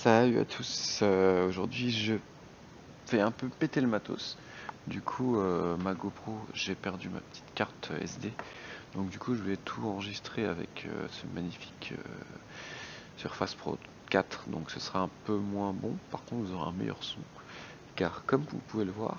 Salut à tous, aujourd'hui je fais un peu péter le matos. Du coup ma GoPro, j'ai perdu ma petite carte SD. Donc du coup je vais tout enregistrer avec ce magnifique Surface Pro 4. Donc ce sera un peu moins bon, par contre vous aurez un meilleur son. Car comme vous pouvez le voir,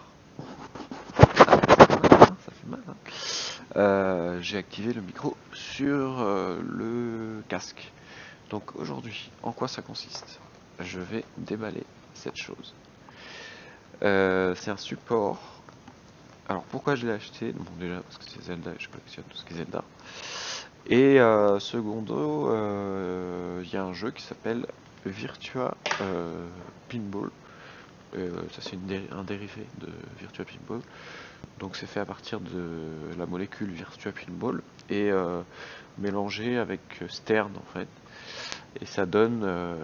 ça fait mal, hein. J'ai activé le micro sur le casque. Donc aujourd'hui, en quoi ça consiste? Je vais déballer cette chose. C'est un support. Alors pourquoi je l'ai acheté? Bon, déjà parce que c'est Zelda et je collectionne tout ce qui est Zelda. Et secondo, il y a un jeu qui s'appelle Virtua Pinball. Ça c'est un dérivé de Virtua Pinball. Donc c'est fait à partir de la molécule Virtua Pinball et mélangé avec Stern en fait. Et ça donne,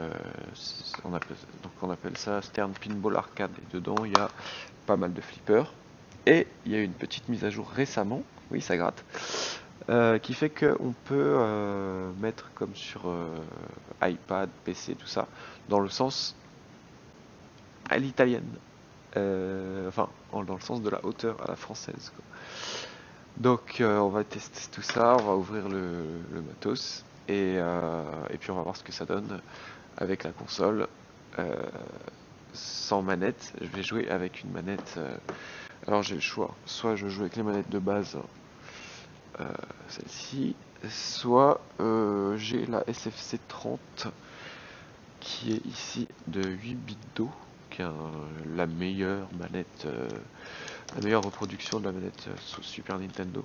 on appelle ça Stern Pinball Arcade. Et dedans il y a pas mal de flippers. Et il y a eu une petite mise à jour récemment, oui ça gratte, qui fait qu'on peut mettre comme sur iPad, PC, tout ça, dans le sens à l'italienne. Enfin, dans le sens de la hauteur à la française, quoi. Donc on va tester tout ça, on va ouvrir le matos et puis on va voir ce que ça donne avec la console. Euh, Sans manette, je vais jouer avec une manette. Alors j'ai le choix, soit je joue avec les manettes de base, celle-ci, soit j'ai la SFC 30 qui est ici de 8 bits d'eau, qui est la meilleure manette, la meilleure reproduction de la manette sous Super Nintendo,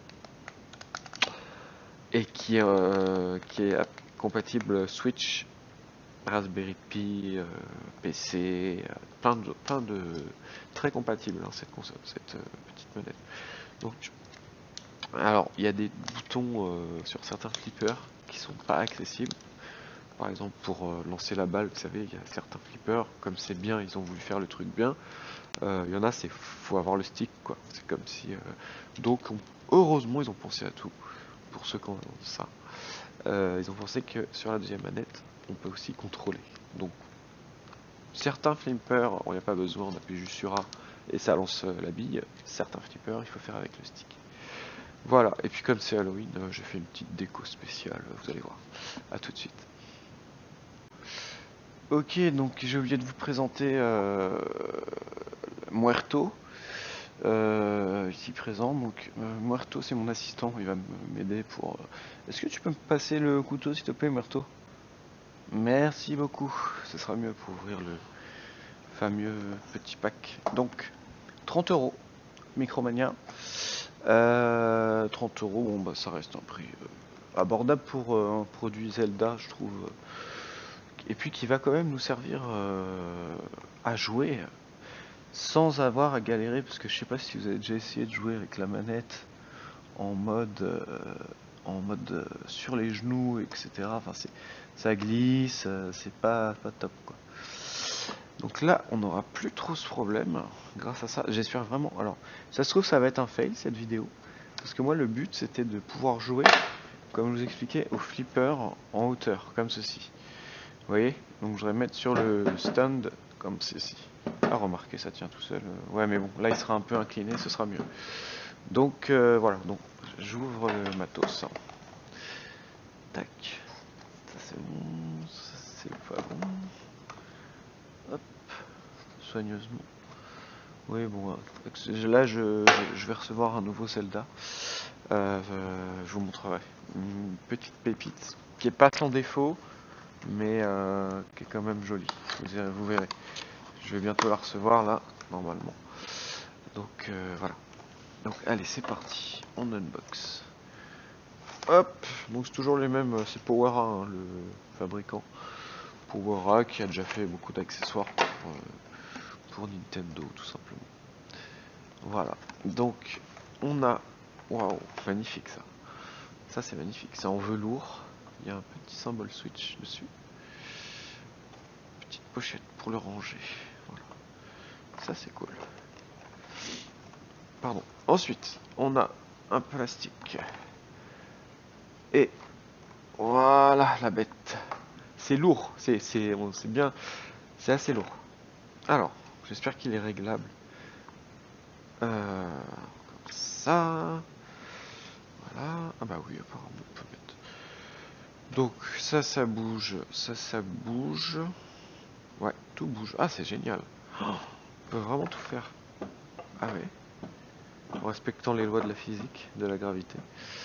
et qui est compatible Switch, Raspberry Pi, PC, plein de très compatible, hein, cette console, cette petite manette. Donc, alors il y a des boutons sur certains flippers qui sont pas accessibles. Par exemple, pour lancer la balle, vous savez, il y a certains flippers, comme c'est bien, ils ont voulu faire le truc bien. Il y en a, c'est faut avoir le stick, quoi. C'est comme si. Donc, heureusement, ils ont pensé à tout. Pour ceux qui ont ça, ils ont pensé que sur la deuxième manette, on peut aussi contrôler. Donc, certains flippers, on n'y a pas besoin, on appuie juste sur A et ça lance la bille. Certains flippers, il faut faire avec le stick. Voilà, et puis comme c'est Halloween, j'ai fait une petite déco spéciale, vous allez voir. A tout de suite. Ok, donc j'ai oublié de vous présenter Muerto, ici présent. Donc Muerto, c'est mon assistant, il va m'aider pour... Est-ce que tu peux me passer le couteau s'il te plaît, Muerto? Merci beaucoup, ce sera mieux pour ouvrir le fameux petit pack. Donc 30 euros, Micromania. 30 euros, bon bah ça reste un prix abordable pour un produit Zelda, je trouve. Et puis qui va quand même nous servir à jouer sans avoir à galérer, parce que je sais pas si vous avez déjà essayé de jouer avec la manette en mode sur les genoux, etc. Enfin, ça glisse, c'est pas top, quoi. Donc là, on n'aura plus trop ce problème grâce à ça. J'espère vraiment. Alors, ça se trouve, ça va être un fail cette vidéo, parce que moi, le but c'était de pouvoir jouer, comme je vous expliquais, au flipper en hauteur, comme ceci. Vous voyez? Donc, je vais mettre sur le stand comme ceci. Ah, remarquez, ça tient tout seul. Ouais, mais bon, là, il sera un peu incliné, ce sera mieux. Donc, voilà. Donc, j'ouvre le matos. Tac. Ça, c'est bon. Ça, c'est pas bon. Hop. Soigneusement. Oui, bon. Là, je vais recevoir un nouveau Zelda. Je vous montrerai. Une petite pépite qui est pas sans défaut, mais qui est quand même jolie. Vous verrez. Je vais bientôt la recevoir là, normalement. Donc voilà. Donc allez, c'est parti. On unbox. Hop. Donc c'est toujours les mêmes. C'est Powera, hein, le fabricant. Powera qui a déjà fait beaucoup d'accessoires pour Nintendo, tout simplement. Voilà. Donc on a. Waouh, magnifique ça. Ça c'est magnifique. C'est en velours. Il y a un petit symbole Switch dessus. Petite pochette pour le ranger. Voilà. Ça c'est cool. Pardon. Ensuite, on a un plastique. Et voilà la bête. C'est lourd, c'est bien. C'est assez lourd. Alors, j'espère qu'il est réglable. Comme ça. Voilà. Ah bah oui, apparemment on peut mettre. Donc ça bouge, ça bouge. Ouais, tout bouge. Ah, c'est génial. Oh, on peut vraiment tout faire. Ah ouais. En respectant les lois de la physique, de la gravité.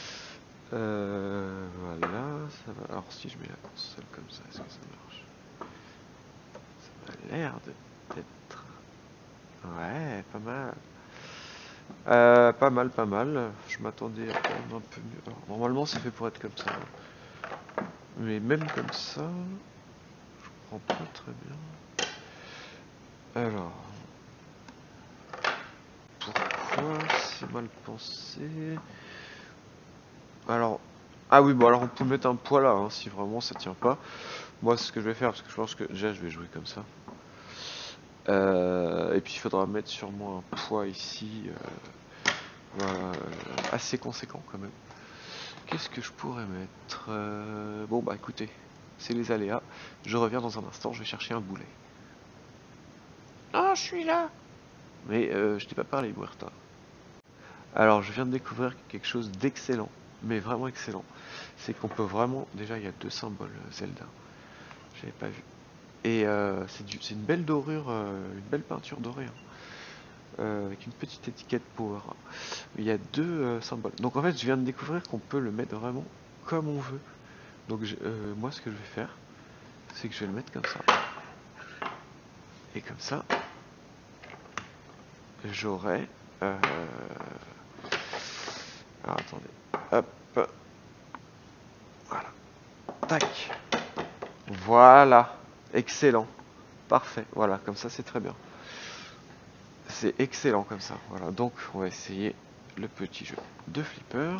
Voilà, ça va. Alors si je mets la console comme ça, est-ce que ça marche? Ça a l'air d'être... Ouais, pas mal. Pas mal, pas mal. Je m'attendais à prendre un peu mieux. Alors, normalement, c'est fait pour être comme ça. Mais même comme ça, je comprends pas très bien. Alors, pourquoi c'est mal pensé? Alors, ah oui, bon alors on peut mettre un poids là, hein, si vraiment ça tient pas. Moi, c'est ce que je vais faire, parce que je pense que déjà je vais jouer comme ça. Et puis il faudra mettre sûrement un poids ici, assez conséquent quand même. Qu'est-ce que je pourrais mettre? Bon bah écoutez, c'est les aléas. Je reviens dans un instant, je vais chercher un boulet. Ah, je suis là! Mais je t'ai pas parlé, Huerta. Alors, je viens de découvrir quelque chose d'excellent, mais vraiment excellent. C'est qu'on peut vraiment... Déjà, il y a 2 symboles Zelda. J'avais pas vu. Et c'est une belle dorure, une belle peinture dorée, hein. Avec une petite étiquette Power. Il y a 2 symboles. Donc en fait, je viens de découvrir qu'on peut le mettre vraiment comme on veut. Donc moi, ce que je vais faire, c'est que je vais le mettre comme ça. Et comme ça, j'aurai... Alors attendez. Hop. Voilà. Tac. Voilà. Excellent. Parfait. Voilà, comme ça, c'est très bien. C'est excellent comme ça. Voilà, donc on va essayer le petit jeu de flipper.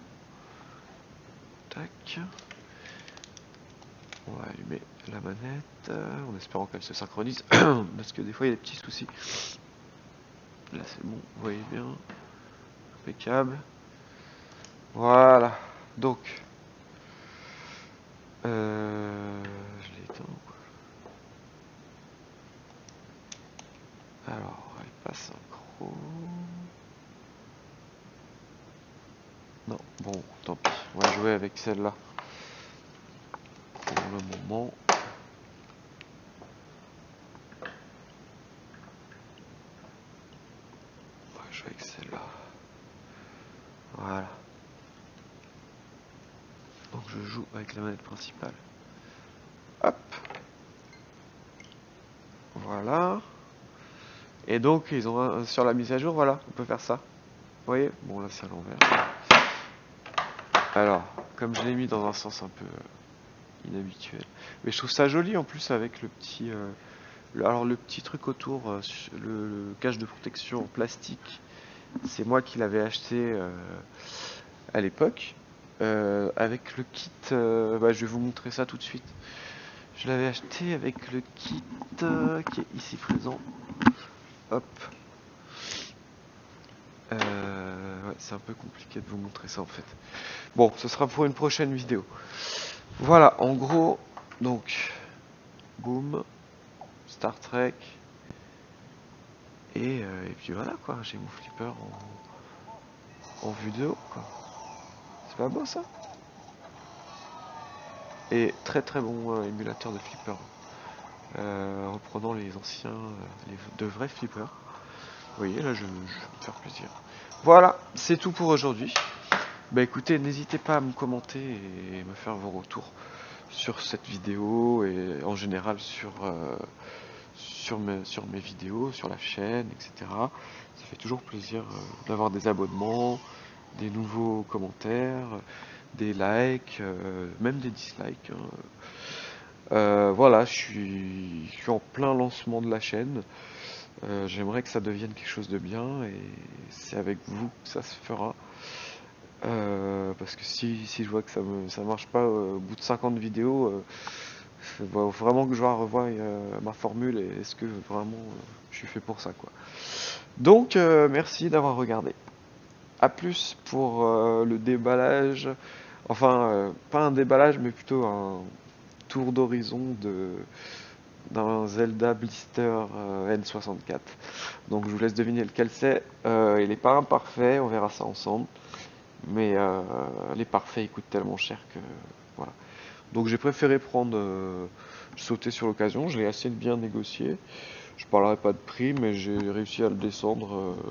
Tac. On va allumer la manette en espérant qu'elle se synchronise. Parce que des fois il y a des petits soucis. Là c'est bon, vous voyez bien. Impeccable. Voilà. Donc. Je l'ai éteint. Alors, elle passe synchro. Non, bon, tant pis. On va jouer avec celle-là. Pour le moment. On va jouer avec celle-là. Voilà. Donc je joue avec la manette principale. Hop. Voilà. Et donc ils ont sur la mise à jour, voilà, on peut faire ça. Vous voyez? Bon là c'est à l'envers. Alors, comme je l'ai mis dans un sens un peu inhabituel. Mais je trouve ça joli en plus avec le petit le petit truc autour, le cache de protection en plastique. C'est moi qui l'avais acheté à l'époque. Avec le kit, bah, je vais vous montrer ça tout de suite. Je l'avais acheté avec le kit qui est ici présent. Hop. Ouais, c'est un peu compliqué de vous montrer ça en fait. Bon, ce sera pour une prochaine vidéo. Voilà, en gros, donc, boum, Star Trek. Et puis voilà quoi, j'ai mon flipper en vue de haut quoi. C'est pas beau ça? Et très très bon émulateur de flipper. Reprenant les anciens, de vrais flippers. Vous voyez, là je vais me faire plaisir. Voilà, c'est tout pour aujourd'hui. Bah écoutez, n'hésitez pas à me commenter et me faire vos retours sur cette vidéo et en général sur mes vidéos, sur la chaîne, etc. Ça fait toujours plaisir d'avoir des abonnements, des nouveaux commentaires, des likes, même des dislikes, hein. Voilà, je suis en plein lancement de la chaîne. J'aimerais que ça devienne quelque chose de bien et c'est avec vous que ça se fera. Parce que si je vois que ça marche pas au bout de 50 vidéos, il va vraiment que je revoie ma formule et est-ce que vraiment je suis fait pour ça quoi. Donc merci d'avoir regardé. A plus pour le déballage, enfin pas un déballage mais plutôt un tour d'horizon d'un Zelda Blister N64. Donc je vous laisse deviner lequel c'est. Il est pas imparfait, on verra ça ensemble. Mais les parfaits ils coûtent tellement cher que voilà. Donc j'ai préféré prendre sauter sur l'occasion. Je l'ai assez bien négocié. Je parlerai pas de prix, mais j'ai réussi à le descendre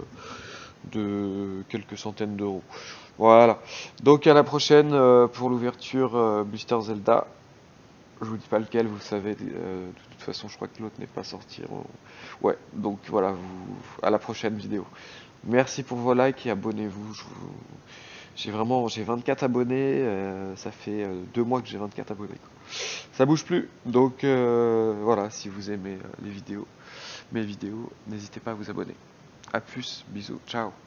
de quelques centaines d'euros. Voilà. Donc à la prochaine pour l'ouverture Blister Zelda. Je vous dis pas lequel, vous savez. De toute façon, je crois que l'autre n'est pas sorti. Ouais. Donc voilà. À la prochaine vidéo. Merci pour vos likes et abonnez-vous. J'ai 24 abonnés. Ça fait 2 mois que j'ai 24 abonnés, quoi. Ça bouge plus. Donc voilà. Si vous aimez mes vidéos, n'hésitez pas à vous abonner. A plus. Bisous. Ciao.